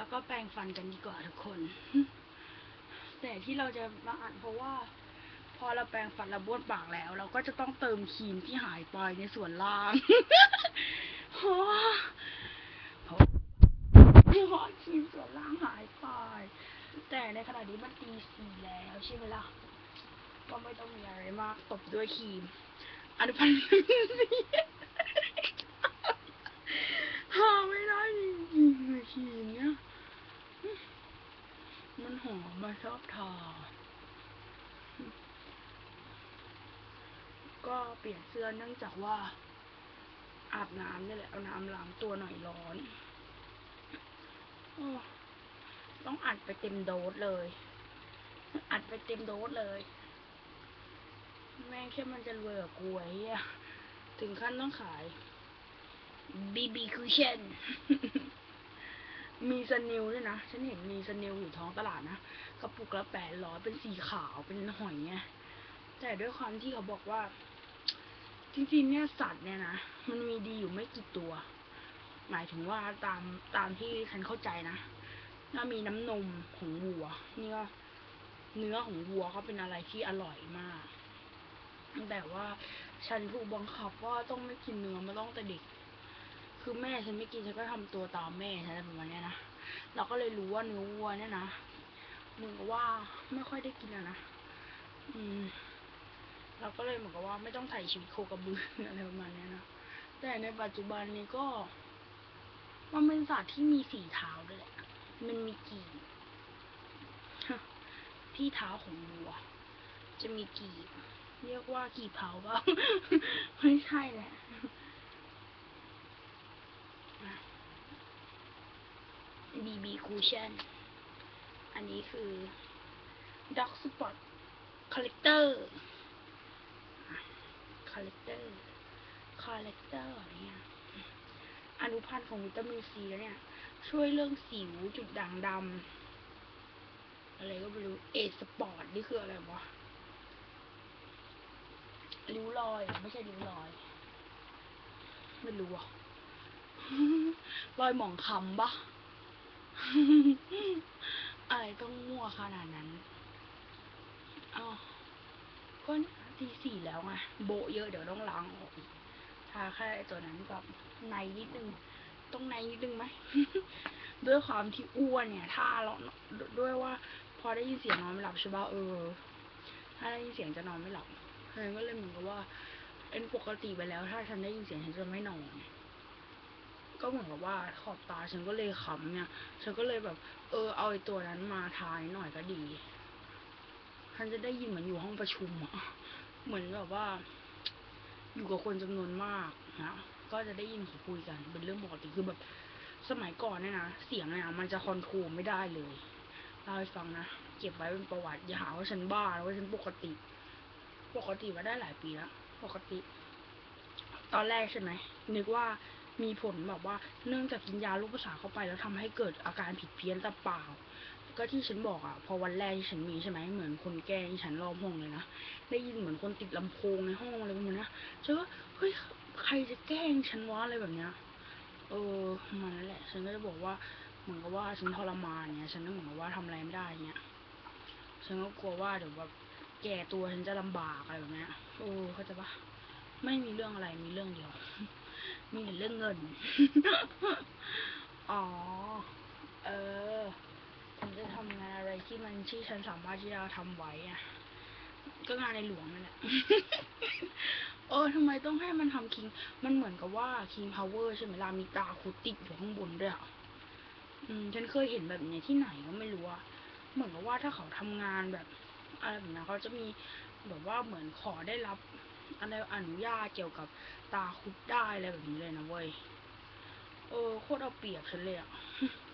แล้วก็แปรงฟันกันดีกว่าทุกคน แต่ที่เราจะมาอ่านเพราะว่าพอเราแปรงฟันเราบ้วนปากแล้วเราก็จะต้องเติมครีมที่หายไปในส่วนล่าง เพราะครีมส่วนล่างหายไปแต่ในขณะนี้มันตี 4แล้วใช่ไหมล่ะก็ไม่ต้องมีอะไรมากตบด้วยครีมอนุพันธ์หาไม่ได้จริงๆเลยครีมเนี้ยมันหอมมาชอบทาก็เปลี่ยนเสื้อเนื่องจากว่าอาบน้ำนี่แหละเอาน้ำล้างตัวหน่อยร้อนต้องอัดไปเต็มโดสเลยอัดไปเต็มโดสเลยแม่งแค่มันจะรวยกับกูไอ้เหี้ยถึงขั้นต้องขายBB Cushion มีสนิลด้วยนะฉันเห็นมีสนิลอยู่ท้องตลาดนะกระปุกละ800เป็นสีขาวเป็นหอยไงแต่ด้วยความที่เขาบอกว่าจริงๆเนี่ยสัตว์เนี่ยนะมันมีดีอยู่ไม่กี่ตัวหมายถึงว่าตามที่ฉันเข้าใจนะถ้ามีน้ำนมของวัวนี่ก็เนื้อของวัวเขาเป็นอะไรที่อร่อยมากแต่ว่าฉันถูกบังคับว่าต้องไม่กินเนื้อมาตั้งแต่เด็กคือแม่ฉันไม่กินฉันก็ทำตัวตามแม่ฉันอะไรประมาณนี้นะเราก็เลยรู้ว่าเนื้อวัวเนี่ยนะเหมือนกับว่าไม่ค่อยได้กินนะเราก็เลยเหมือนกับว่าไม่ต้องถ่ายชีวิตโคกระบืออะไรประมาณนี้นะแต่ในปัจจุบันนี้ก็มันเป็นสัตว์ที่มี4 เท้าด้วยแหละมันมีกี่ที่เท้าของวัวจะมีกี่เรียกว่ากี่เผาบ้าง ไม่ใช่แหละBB Cushion อันนี้คือ Dog Spot Collector เนี่ยอนุพันธ์ของวิตามินซีแล้วเนี่ยช่วยเรื่องสิวจุดด่างดำอะไรก็ไม่รู้สปอร์ตนี่คืออะไรวะริ้วรอยไม่ใช่ริ้วรอยไม่รู้อ่ะ รอยหมองคำปะ อะไรต้องมั่วขนาดนั้นก็ตี 4แล้วไงโบเยอะเดี๋ยวต้องล้างออกทาแค่ตัวนั้นกับในนิดนึงต้องในนิดนึงไหม ด้วยความที่อ้วนเนี่ยถ้าเราด้วยว่าพอได้ยินเสียงนอนไม่หลับใช่ป่ะถ้าได้ยินเสียงจะนอนไม่หลับฉันก็เลยเหมือนกับว่าเป็นปกติไปแล้วถ้าฉันได้ยินเสียงฉันจะไม่นอนก็เหมือนกับว่าขอบตาฉันก็เลยขำเนี่ยฉันก็เลยแบบเอาไอ้ตัวนั้นมาทายหน่อยก็ดีฉันจะได้ยินเหมือนอยู่ห้องประชุมอะเหมือนแบบว่าอยู่กับคนจำนวนมากนะก็จะได้ยินเขาคุยกันเป็นเรื่องปกติคือแบบสมัยก่อนเนี่ยนะเสียงเนี่ยมันจะคอนโทรลไม่ได้เลยเล่าให้ฟังนะเก็บไว้เป็นประวัติอย่าหาว่าฉันบ้าแล้วว่าฉันปกติมาได้หลายปีแล้วปกติตอนแรกใช่ไหมนึกว่ามีผลแบบว่าเนื่องจากกินยาลูกประสาทเข้าไปแล้วทำให้เกิดอาการผิดเพี้ยนแต่เปล่าก็ที่ฉันบอกพอวันแรกที่ฉันมีใช่ไหมเหมือนคนแกล้งฉันรอบห้องเลยนะได้ยินเหมือนคนติดลำโพงในห้องอะไรแบบนี้ฉันก็เฮ้ยใครจะแกล้งฉันวะอะไรแบบเนี้ยมันนั่นแหละฉันก็จะบอกว่าเหมือนกับว่าฉันทรมานเนี่ยฉันก็เหมือนกับว่าทำอะไรไม่ได้เงี้ยฉันก็กลัวว่าเดี๋ยวแบบแก่ตัวฉันจะลำบากอะไรแบบเนี้ยเข้าใจปะไม่มีเรื่องอะไรมีเรื่องเดียวมีแต่เรื่องเงินฉันจะทำงานอะไรที่ฉันสามารถที่จะทำไว้ก็งานในหลวงนั่นแหละทำไมต้องให้มันทำคิงมันเหมือนกับว่าคิงพาวเวอร์ใช่ไหมล่ะมีตาคุดติดอยู่ข้างบนด้วยฉันเคยเห็นแบบนี้ที่ไหนก็ไม่รู้เหมือนกับว่าถ้าเขาทำงานแบบอะไรแบบนี้เขาจะมีแบบว่าเหมือนขอได้รับอะไรอนุญาตเกี่ยวกับตาคุดได้อะไรแบบนี้เลยนะเว้ยโคตรเอาเปรียบฉันเลย